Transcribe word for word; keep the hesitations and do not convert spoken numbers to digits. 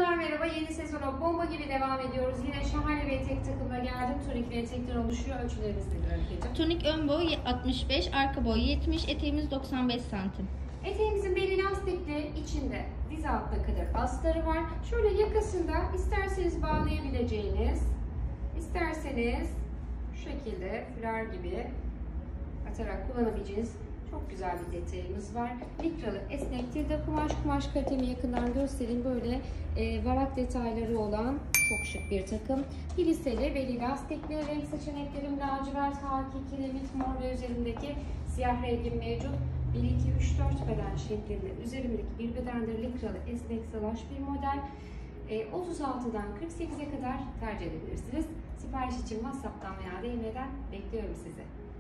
Hanımlar merhaba, yeni sezona bomba gibi devam ediyoruz. Yine şahane bir etek takımla geldim. Tunik ve etekten oluşuyor. Ölçülerimiz nedir Öykücüğüm? Tunik ön boy altmış beş, arka boy yetmiş, eteğimiz doksan beş santim. Eteğimizin beli lastikli, içinde diz altına kadar astarı var. Şöyle yakasında isterseniz bağlayabileceğiniz, isterseniz şu şekilde fular gibi atarak kullanabileceğiniz çok güzel bir detayımız var. Likralı esnek tilde kumaş, kumaş kalitemi yakından göstereyim. Böyle e, varak detayları olan çok şık bir takım. Piliseli, beli lastikli, renk seçeneklerim lacivert, haki, kiremit, mor ve üzerindeki siyah rengim mevcut. bir, iki, üç, dört beden şeklinde üzerimdeki bir bedendir. Likralı esnek salaş bir model. E, otuz altıdan kırk sekize kadar tercih edebilirsiniz. Sipariş için WhatsApp'tan veya D M'den bekliyorum sizi.